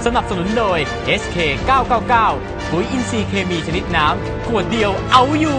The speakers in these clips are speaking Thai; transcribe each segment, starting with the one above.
สนับสนุนโดย SK 999ปุ๋ยอินทรีย์เคมีชนิดน้ำขวดเดียวเอาอยู่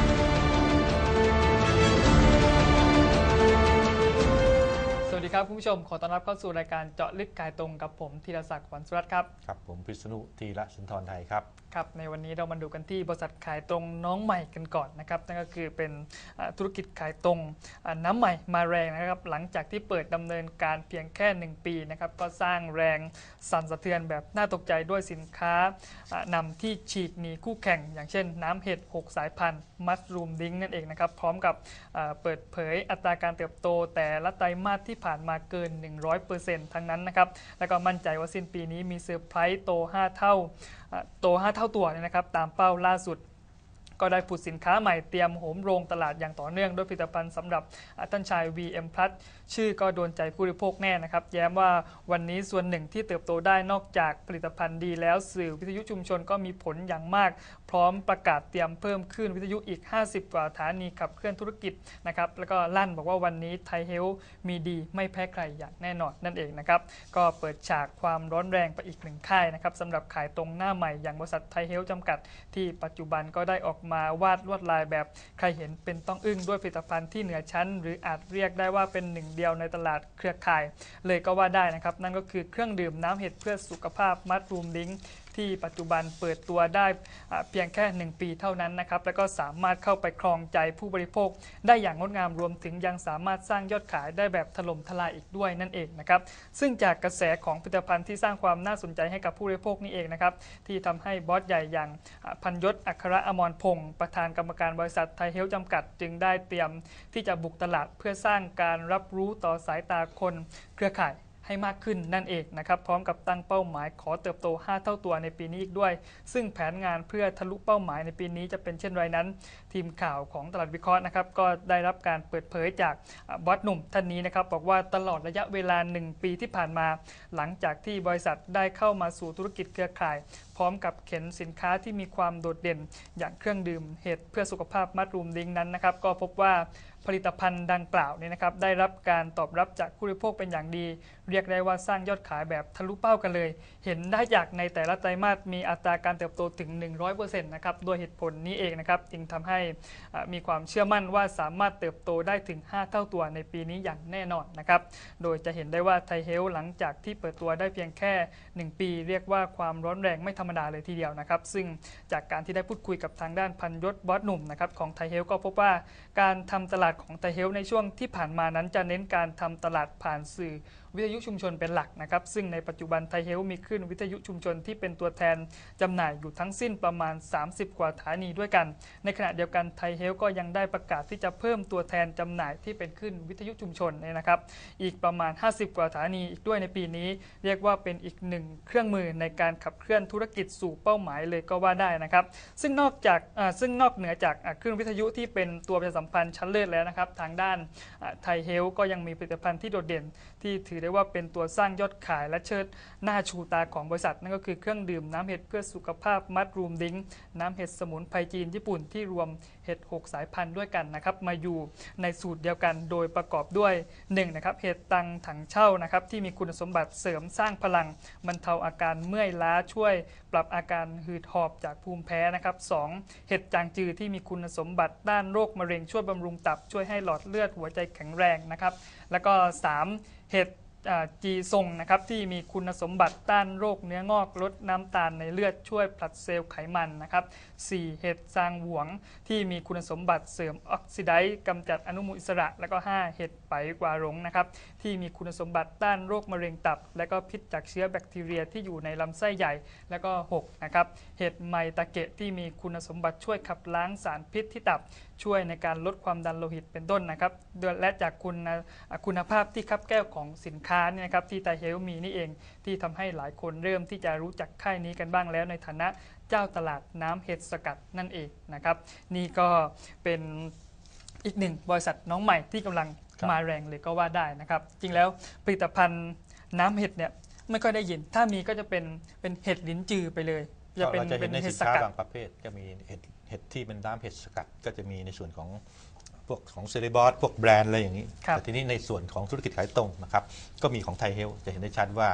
สวัสดีครับคุณผู้ชมขอต้อนรับเข้าสู่รายการเจาะลึกกายตรงกับผมธีรศักดิ์ ขวัญสุรัตน์ครับครับผมพิษณุธีระสุนทรไทยครับครับในวันนี้เรามาดูกันที่บริษัทขายตรงน้องใหม่กันก่อนนะครับนั่นก็คือเป็นธุรกิจขายตรงน้ำใหม่มาแรงนะครับหลังจากที่เปิดดำเนินการเพียงแค่1ปีนะครับก็สร้างแรงสั่นสะเทือนแบบน่าตกใจด้วยสินค้านำที่ฉีกหนีคู่แข่งอย่างเช่นน้ำเห็ด6สายพันธุ์มัสรูมดิ้งนั่นเองนะครับพร้อมกับเปิดเผยอัตราการเติบโตแต่ละไตรมาสที่ผ่านมาเกิน 100% ทั้งนั้นนะครับแล้วก็มั่นใจว่าสิ้นปีนี้มีเซอร์ไพรส์โต5เท่าตัวนะครับตามเป้าล่าสุดก็ได้ผุดสินค้าใหม่เตรียมโหมโรงตลาดอย่างต่อเนื่องด้วยผลิตภัณฑ์สำหรับท่านชาย VM Plus ชื่อก็โดนใจผู้บริโภคแน่นะครับแย้มว่าวันนี้ส่วนหนึ่งที่เติบโตได้นอกจากผลิตภัณฑ์ดีแล้วสื่อวิทยุชุมชนก็มีผลอย่างมากพร้อมประกาศเตรียมเพิ่มขึ้นวิทยุอีก50กว่าสถานีขับเคลื่อนธุรกิจนะครับแล้วก็ลั่นบอกว่าวันนี้ไทยเฮลท์มีดีไม่แพ้ใครอย่างแน่นอนนั่นเองนะครับก็เปิดฉากความร้อนแรงไปอีกหนึ่งค่ายนะครับสำหรับขายตรงหน้าใหม่อย่างบริษัทไทยเฮลท์จำกัดที่ปัจจุบันก็ได้ออกมาวาดลวดลายแบบใครเห็นเป็นต้องอึ้งด้วยผลิตภัณฑ์ที่เหนือชั้นหรืออาจเรียกได้ว่าเป็นหนึ่งเดียวในตลาดเครือข่ายเลยก็ว่าได้นะครับนั่นก็คือเครื่องดื่มน้ำเห็ดเพื่อสุขภาพมัสรูมดิ้งที่ปัจจุบันเปิดตัวได้เพียงแค่1ปีเท่านั้นนะครับแล้วก็สามารถเข้าไปครองใจผู้บริโภคได้อย่างงดงามรวมถึงยังสามารถสร้างยอดขายได้แบบถล่มทลายอีกด้วยนั่นเองนะครับซึ่งจากกระแสของผลิตภัณฑ์ที่สร้างความน่าสนใจให้กับผู้บริโภคนี่เองนะครับที่ทำให้บอสใหญ่อย่างพันยศอัครอมรพงศ์ประธานกรรมการบริษัทไทยเฮลท์จำกัดจึงได้เตรียมที่จะบุกตลาดเพื่อสร้างการรับรู้ต่อสายตาคนเครือข่ายให้มากขึ้นนั่นเองนะครับพร้อมกับตั้งเป้าหมายขอเติบโต5เท่าตัวในปีนี้อีกด้วยซึ่งแผนงานเพื่อทะลุเป้าหมายในปีนี้จะเป็นเช่นไรนั้นทีมข่าวของตลาดวิเคราะห์นะครับก็ได้รับการเปิดเผยจากบอสหนุ่มท่านนี้นะครับบอกว่าตลอดระยะเวลา1ปีที่ผ่านมาหลังจากที่บริษัทได้เข้ามาสู่ธุรกิจเครือข่ายพร้อมกับเข็นสินค้าที่มีความโดดเด่นอย่างเครื่องดื่มเห็ดเพื่อสุขภาพมัสรูมดิ้งนั้นนะครับก็พบว่าผลิตภัณฑ์ดังกล่าวนี้นะครับได้รับการตอบรับจากผู้บริโภคเป็นอย่างดีเรียกได้ว่าสร้างยอดขายแบบทะลุเป้ากันเลยเห็นได้จากในแต่ละไตรมาสมีอัตราการเติบโตถึง 100% นะครับโดยเหตุผลนี้เองนะครับจึงทำให้มีความเชื่อมั่นว่าสามารถเติบโตได้ถึง5เท่าตัวในปีนี้อย่างแน่นอนนะครับโดยจะเห็นได้ว่าไทยเฮลท์หลังจากที่เปิดตัวได้เพียงแค่1ปีเรียกว่าความร้อนแรงไม่ธรรมดาเลยทีเดียวนะครับซึ่งจากการที่ได้พูดคุยกับทางด้านพันยศบอสหนุ่มนะครับของไทยเฮลท์ก็พบว่าการทำตลาดของไทยเฮลท์ในช่วงที่ผ่านมานั้นจะเน้นการทำตลาดผ่านสื่อวิทยุชุมชนเป็นหลักนะครับซึ่งในปัจจุบันไทยเฮลท์มีคลื่นวิทยุชุมชนที่เป็นตัวแทนจำหน่ายอยู่ทั้งสิ้นประมาณ30กว่าสถานีด้วยกันในขณะเดียวกันไทยเฮลท์ก็ยังได้ประกาศที่จะเพิ่มตัวแทนจำหน่ายที่เป็นคลื่นวิทยุชุมชนนะครับอีกประมาณ50กว่าสถานีอีกด้วยในปีนี้เรียกว่าเป็นอีกหนึ่งเครื่องมือในการขับเคลื่อนธุรกิจสู่เป้าหมายเลยก็ว่าได้นะครับซึ่งนอกเหนือจากคลื่นวิทยุที่เป็นตัวประชาสัมพันธ์ชั้นเลิศแล้วนะครับทางด้านไทยเฮลท์ก็ยังมีผลิตภัณฑ์ที่โดดเด่นที่ถือได้ว่าเป็นตัวสร้างยอดขายและเชิดหน้าชูตาของบริษัทนั่นก็คือเครื่องดื่มน้ำเห็ดเพื่อสุขภาพมัสรูมดิ้งน้ำเห็ดสมุนไพรจีนญี่ปุ่นที่รวมเห็ด6สายพันธุ์ด้วยกันนะครับมาอยู่ในสูตรเดียวกันโดยประกอบด้วย1นะครับเห็ดตังถังเช่านะครับที่มีคุณสมบัติเสริมสร้างพลังบรรเทาอาการเมื่อยล้าช่วยปรับอาการหืดหอบจากภูมิแพ้นะครับ2เห็ดจางจือที่มีคุณสมบัติด้านโรคมะเร็งช่วยบำรุงตับช่วยให้หลอดเลือดหัวใจแข็งแรงนะครับแล้วก็3เห็ดจีซงนะครับที่มีคุณสมบัติต้านโรคเนื้องอกลดน้ำตาลในเลือดช่วยผลัดเซลล์ไขมันนะครับ4เห็ดซางหวงที่มีคุณสมบัติเสริมออกซิไดซ์กำจัดอนุมูลอิสระแล้วก็5เห็ดไปกวาหลงนะครับที่มีคุณสมบัติต้านโรคมะเร็งตับและก็พิษจากเชื้อแบคทีเรียที่อยู่ในลำไส้ใหญ่แล้วก็6นะครับเห็ดไมตาเกะที่มีคุณสมบัติช่วยขับล้างสารพิษที่ตับช่วยในการลดความดันโลหิตเป็นต้นนะครับและจากคุณภาพที่คับแก้วของสินค้าเนี่ยนะครับที่ไทยเฮลท์มีนี่เองที่ทำให้หลายคนเริ่มที่จะรู้จักค่ายนี้กันบ้างแล้วในฐานะเจ้าตลาดน้ำเห็ดสกัดนั่นเองนะครับนี่ก็เป็นอีกหนึ่งบริษัทน้องใหม่ที่กำลังมาแรงเลยก็ว่าได้นะครับจริงแล้วผลิตภัณฑ์น้ำเห็ดเนี่ยไม่ค่อยได้ยินถ้ามีก็จะเป็นเห็ดลิ้นจือไปเลยจะเป็นเห็ดสกัดบางประเภทก็มีเห็ดที่เป็นน้ำเห็ดสกัดก็จะมีในส่วนของพวกของเซเลบอสพวกแบรนด์อะไรอย่างนี้แต่ทีนี้ในส่วนของธุรกิจขายตรงนะครับก็มีของไทยเฮลท์จะเห็นได้ชัดว่า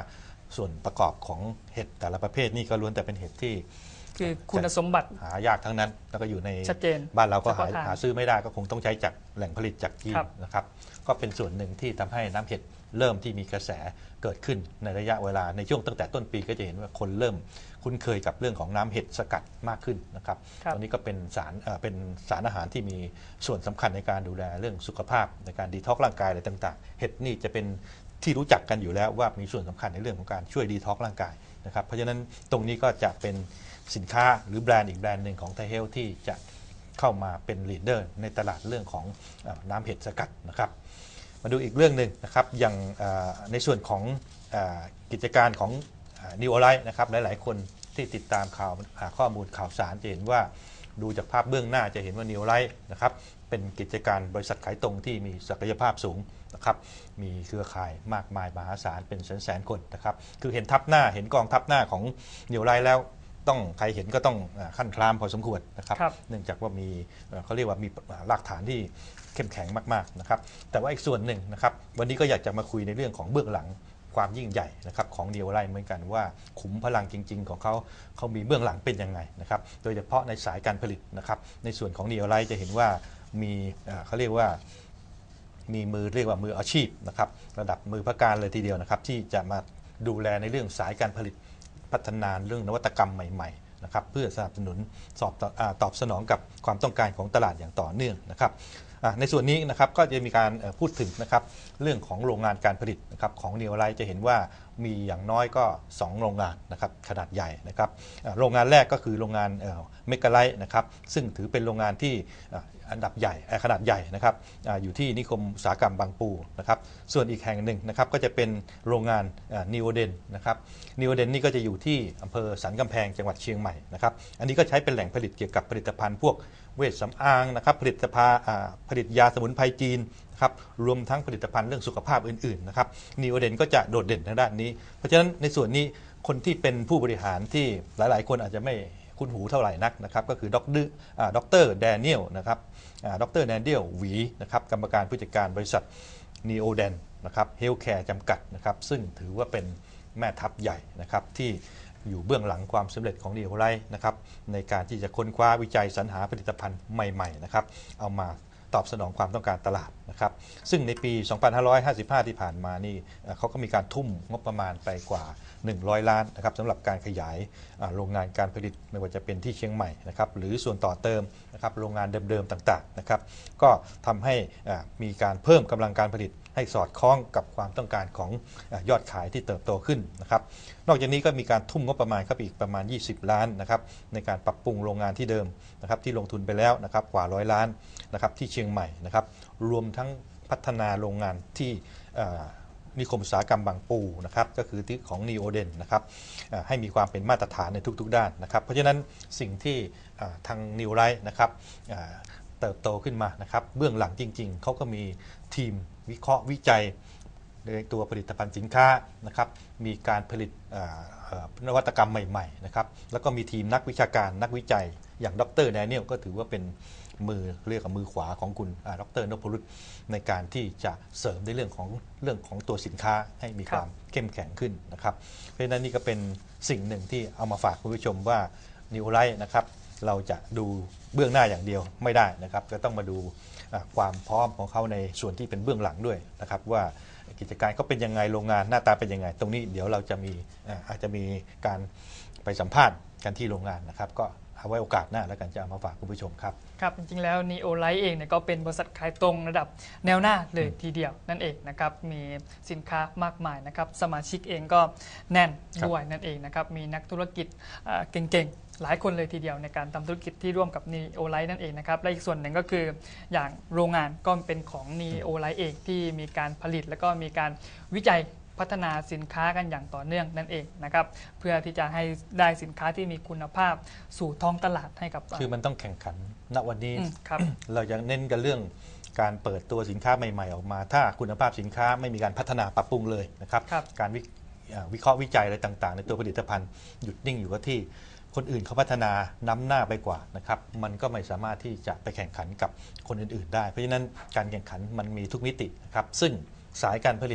ส่วนประกอบของเห็ดแต่ละประเภทนี่ก็ล้วนแต่เป็นเห็ดที่คือคุณสมบัติหายากทั้งนั้นแล้วก็อยู่ในชัดเจนบ้านเราก็เฉพาะทางหาซื้อไม่ได้ก็คงต้องใช้จากแหล่งผลิตจากจีนครับนะครับก็เป็นส่วนหนึ่งที่ทำให้น้ำเห็ดเริ่มที่มีกระแสเกิดขึ้นในระยะเวลาในช่วงตั้งแต่ต้นปีก็จะเห็นว่าคนเริ่มคุ้นเคยกับเรื่องของน้ำเห็ดสกัดมากขึ้นนะครับครับตอนนี้ก็เป็นสารอาหารที่มีส่วนสำคัญในการดูแลเรื่องสุขภาพในการดีท็อกซ์ร่างกายอะไรต่างๆเห็ดนี่จะเป็นที่รู้จักกันอยู่แล้วว่ามีส่วนสำคัญในเรื่องของการช่วยดีท็อกซ์ร่างกายนะครับเพราะฉะนั้นตรงนี้ก็จะเป็นสินค้าหรือแบรนด์อีกแบรนด์หนึ่งของไทยเฮลที่จะเข้ามาเป็นลีดเดอร์ในตลาดเรื่องของน้ำเห็ดสกัดนะครับมาดูอีกเรื่องหนึ่งนะครับอย่างในส่วนของกิจการของนิวอไลท์นะครับหลายๆคนที่ติดตามข่าวข้อมูลข่าวสารจะเห็นว่าดูจากภาพเบื้องหน้าจะเห็นว่านิวอไลท์นะครับเป็นกิจการบริษัทขายตรงที่มีศักยภาพสูงนะครับมีเครือข่ายมากมายมหาศาลเป็นแสนๆคนนะครับคือเห็นทับหน้าเห็นกองทับหน้าของนิวไลท์แล้วต้องใครเห็นก็ต้องขั้นคลามพอสมควรนะครับเนื่องจากว่ามีเขาเรียกว่ามีหลักฐานที่เข้มแข็งมากๆนะครับแต่ว่าอีกส่วนหนึ่งนะครับวันนี้ก็อยากจะมาคุยในเรื่องของเบื้องหลังความยิ่งใหญ่นะครับของนิวไลท์เหมือนกันว่าขุมพลังจริงๆของเขามีเบื้องหลังเป็นยังไงนะครับโดยเฉพาะในสายการผลิตนะครับในส่วนของนิวไลท์จะเห็นว่ามีเขาเรียกว่ามีเรียกว่ามืออาชีพนะครับระดับมือพระการเลยทีเดียวนะครับที่จะมาดูแลในเรื่องสายการผลิตพัฒนาเรื่องนวัตกรรมใหม่ๆนะครับเพื่อสนับสนุนตอบสนองกับความต้องการของตลาดอย่างต่อเนื่องนะครับในส่วนนี้นะครับก็จะมีการพูดถึงนะครับเรื่องของโรงงานการผลิตนะครับของนิวไลท์จะเห็นว่ามีอย่างน้อยก็2โรงงานนะครับขนาดใหญ่นะครับโรงงานแรกก็คือโรงงานเมกะไลท์นะครับซึ่งถือเป็นโรงงานที่อันดับใหญ่ขนาดใหญ่นะครับอยู่ที่นิคมอุตสาหกรรมบางปูนะครับส่วนอีกแห่งหนึ่งนะครับก็จะเป็นโรงงานนิโอเดนนะครับนิโอเดนนี่ก็จะอยู่ที่อำเภอสันกำแพงจังหวัดเชียงใหม่นะครับอันนี้ก็ใช้เป็นแหล่งผลิตเกี่ยวกับผลิตภัณฑ์พวกเวชสำอางนะครับผลิตยาสมุนไพรจีนนะครับรวมทั้งผลิตภัณฑ์เรื่องสุขภาพอื่นๆนะครับนิโอเดนก็จะโดดเด่นทางด้านนี้เพราะฉะนั้นในส่วนนี้คนที่เป็นผู้บริหารที่หลายๆคนอาจจะไม่คุ้นหูเท่าไหร่นักนะครับก็คือดร.แดเนียลนะครับดร.แดเนียลหวีนะครับกรรมการผู้จัดการบริษัทนีโอเดนนะครับเฮลท์แคร์จำกัดนะครับซึ่งถือว่าเป็นแม่ทัพใหญ่นะครับที่อยู่เบื้องหลังความสำเร็จของนีโอไลท์นะครับในการที่จะค้นคว้าวิจัยสรรหาผลิตภัณฑ์ใหม่ๆนะครับเอามาตอบสนองความต้องการตลาดนะครับซึ่งในปี 2555 ที่ผ่านมานี่เขาก็มีการทุ่มงบประมาณไปกว่า100 ล้านนะครับสำหรับการขยายโรงงานการผลิตไม่ว่าจะเป็นที่เชียงใหม่นะครับหรือส่วนต่อเติมนะครับโรงงานเดิมๆต่างๆนะครับก็ทำให้มีการเพิ่มกำลังการผลิตให้สอดคล้องกับความต้องการของยอดขายที่เติบโตขึ้นนะครับนอกจากนี้ก็มีการทุ่มงบประมาณครับอีกประมาณ20 ล้านนะครับในการปรับปรุงโรงงานที่เดิมนะครับที่ลงทุนไปแล้วนะครับกว่า100 ล้านนะครับที่เชียงใหม่นะครับรวมทั้งพัฒนาโรงงานที่นิคมอุตสาหกรรมบางปูนะครับก็คือที่ของนีโอเดนนะครับให้มีความเป็นมาตรฐานในทุกๆด้านนะครับเพราะฉะนั้นสิ่งที่ทางนิวไลท์นะครับเติบโตขึ้นมานะครับเบื้องหลังจริงๆเขาก็มีทีมวิเคราะห์วิจัยในตัวผลิตภัณฑ์สินค้านะครับมีการผลิตนวัตกรรมใหม่ๆนะครับแล้วก็มีทีมนักวิชาการนักวิจัยอย่างดร.แดเนียลก็ถือว่าเป็นเรียกว่ามือขวาของคุณดร.นพรุตในการที่จะเสริมในเรื่องของตัวสินค้าให้มีความเข้มแข็งขึ้นนะครับเพราะฉะนั้นนี่ก็เป็นสิ่งหนึ่งที่เอามาฝากคุณผู้ชมว่านิวไลท์นะครับเราจะดูเบื้องหน้าอย่างเดียวไม่ได้นะครับก็ต้องมาดูความพร้อมของเขาในส่วนที่เป็นเบื้องหลังด้วยนะครับว่ากิจการเขาเป็นยังไงโรงงานหน้าตาเป็นยังไงตรงนี้เดี๋ยวเราจะมีอาจจะมีการไปสัมภาษณ์กันที่โรงงานนะครับก็เอาไว้โอกาสหน้าแล้วกันจะเอามาฝากคุณผู้ชมครับครับจริงๆแล้วนีโอไลท์เองเนี่ยก็เป็นบริษัทขายตรงระดับแนวหน้าเลยทีเดียวนั่นเองนะครับมีสินค้ามากมายนะครับสมาชิกเองก็แน่นด้วยนั่นเองนะครับมีนักธุรกิจเก่งๆหลายคนเลยทีเดียวในการทำธุรกิจที่ร่วมกับนีโอไลท์นั่นเองนะครับและอีกส่วนหนึ่งก็คืออย่างโรงงานก็เป็นของนีโอไลท์เองที่มีการผลิตแล้วก็มีการวิจัยพัฒนาสินค้ากันอย่างต่อเนื่องนั่นเองนะครับเพื่อที่จะให้ได้สินค้าที่มีคุณภาพสู่ท้องตลาดให้กับคือมันต้องแข่งขันณวันนี้ครับเราจะเน้นกันเรื่องการเปิดตัวสินค้าใหม่ๆออกมาถ้าคุณภาพสินค้าไม่มีการพัฒนาปรับปรุงเลยนะครับการวิเคราะห์วิจัยอะไรต่างๆในตัวผลิตภัณฑ์หยุดนิ่งอยู่กับที่คนอื่นเขาพัฒนานำหน้าไปกว่านะครับมันก็ไม่สามารถที่จะไปแข่งขันกับคนอื่นๆได้เพราะฉะนั้นการแข่งขันมันมีทุกมิตินะครับซึ่งสายการผลิต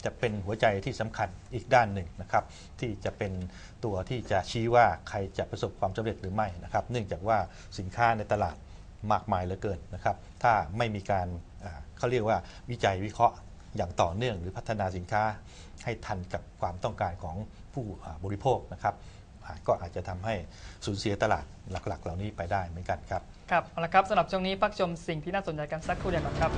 จะเป็นหัวใจที่สำคัญอีกด้านหนึ่งนะครับที่จะเป็นตัวที่จะชี้ว่าใครจะประสบความสำเร็จหรือไม่นะครับเนื่องจากว่าสินค้าในตลาดมากมายเหลือเกินนะครับถ้าไม่มีการเขาเรียกว่าวิจัยวิเคราะห์อย่างต่อเนื่องหรือพัฒนาสินค้าให้ทันกับความต้องการของผู้บริโภคนะครับก็อาจจะทำให้สูญเสียตลาดหลักๆเหล่านี้ไปได้เหมือนกันครับครับเอาละครับสำหรับช่วงนี้พักชมสิ่งที่น่าสนใจกันสักครู่เดียวก่อนครับ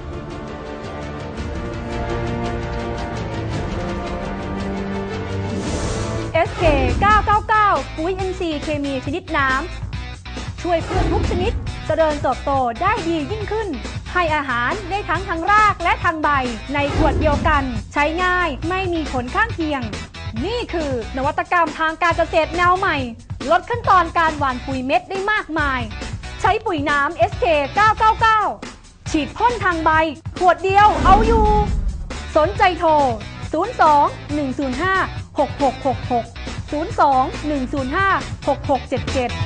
SK 999 ปุ๋ย NC เคมีชนิดน้ำช่วยพืชทุกชนิดเจริญเติบโตได้ดียิ่งขึ้นให้อาหารได้ทั้งทางรากและทางใบในขวดเดียวกันใช้ง่ายไม่มีผลข้างเคียงนี่คือนวัตกรรมทางการเกษตรแนวใหม่ลดขั้นตอนการหว่านปุ๋ยเม็ดได้มากมายใช้ปุ๋ยน้ำ SK 999 ฉีดพ่นทางใบขวดเดียวเอาอยู่สนใจโทร 02 105 6666 02 105 6677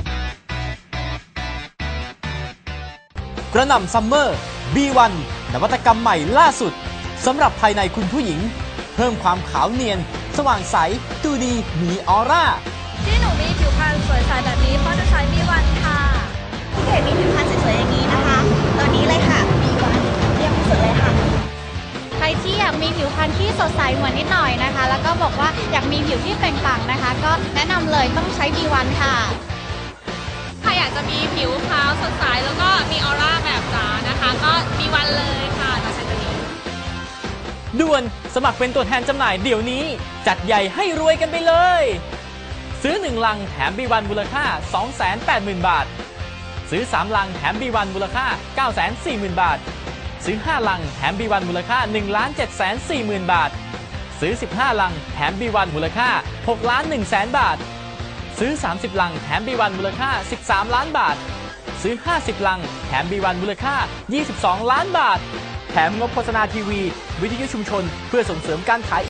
กระหน่ำซัมเมอร์ B1 นวัตกรรมใหม่ล่าสุดสำหรับภายในคุณผู้หญิงเพิ่มความขาวเนียนสว่างใสดูดีมีออร่าที่หนูมีผิวพรรณสวยใสแบบนี้เพราะหนูใช้ B1 ค่ะพี่เก๋มีผิวพรรณสวยๆอย่างนี้นะคะตัวนี้เลยค่ะ B1 เยี่ยมที่สุดเลยค่ะใครที่อยากมีผิวพรรณที่สดใสเหมือนนิดหน่อยนะคะแล้วก็บอกว่าอยากมีผิวที่เปล่งปลั่งนะคะก็แนะนำเลยต้องใช้ B1 ค่ะถ้าอยากจะมีผิวขาวสดใสแล้วก็มีออร่าแบบจ๋านะคะก็ B1 เลยค่ะต้องใช้ตัวนี้ด่วนสมัครเป็นตัวแทนจำหน่ายเดี๋ยวนี้จัดใหญ่ให้รวยกันไปเลยซื้อ1ลังแถม B1 มูลค่า 280,000 บาทซื้อ3ลังแถม B1 มูลค่า 940,000 บาทซื้อ5ลังแถม B1 มูลค่า 1,740,000 บาทซื้อ15ลังแถม B1 มูลค่า 6,100,000 บาทซื้อ30ลังแถม B1 มูลค่า13ล้านบาทซื้อ50ลังแถม B1 มูลค่า22ล้านบาทแถมงบโฆษณาทีวีวิทยุชุมชนเพื่อส่งเสริมการขาย